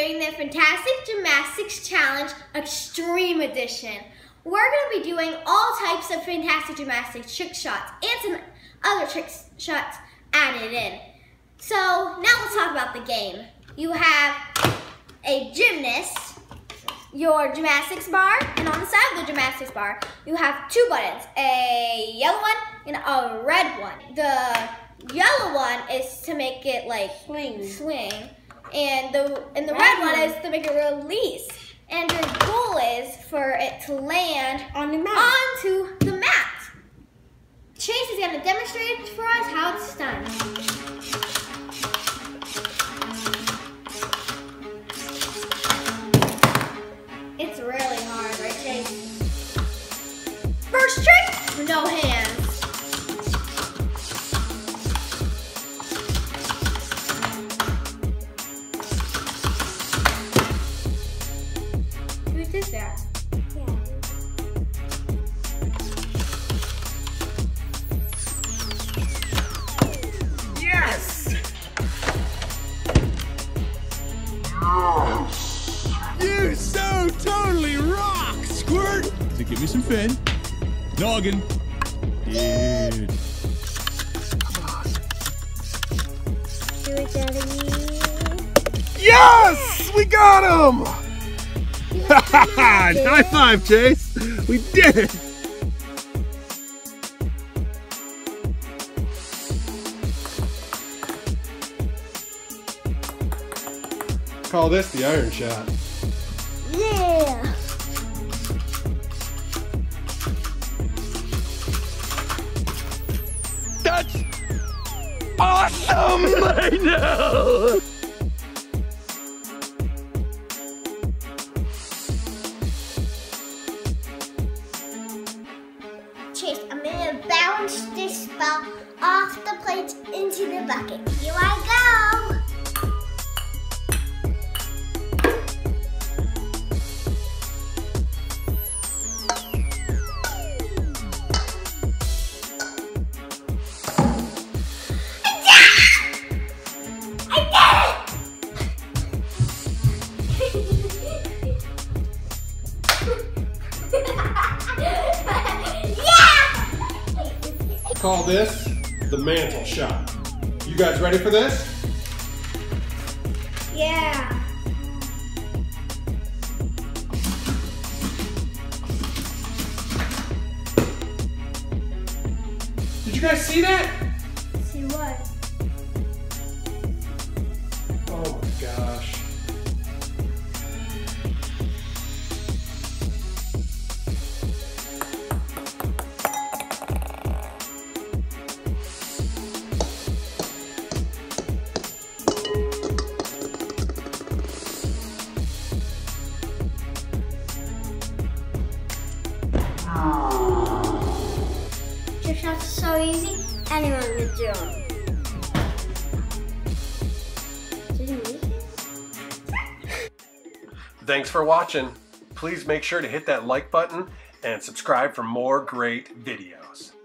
doing the Fantastic Gymnastics Challenge Extreme Edition. We're going to be doing all types of fantastic gymnastics trick shots and some other trick shots added in. So now let's talk about the game. You have a gymnast, your gymnastics bar, and on the side of the gymnastics bar, you have two buttons, a yellow one and a red one. The yellow one is to make it like swing. And the red one is to make it release. And your goal is for it to land on the mat. Onto the mat. Chase is going to demonstrate for us how it's done. It's really hard, right, Chase? First trick, no hands. Who did that? Yes! You so totally rock, Squirt! So give me some fin. Noggin. Dude. Yes! We got him! High five, Chase! We did it! Call this the iron shot. Yeah! That's awesome! I know! Chase, I'm gonna bounce this ball off the plate into the bucket. Here I go! Call this the mantle shot. You guys ready for this? Yeah. Did you guys see that? See what? Oh my gosh. Trick shots are so easy, anyone can do them. Thanks for watching. Please make sure to hit that like button and subscribe for more great videos.